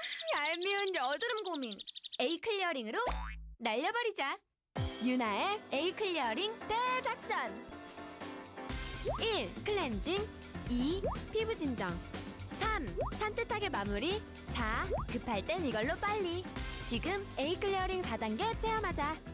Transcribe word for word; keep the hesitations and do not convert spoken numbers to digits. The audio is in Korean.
얄미운 여드름 고민. 에이 클리어링으로 날려버리자. 유나의 에이 클리어링 대작전. 일. 클렌징. 이. 피부 진정. 삼. 산뜻하게 마무리. 사. 급할 땐 이걸로 빨리. 지금 에이 클리어링 사 단계 체험하자.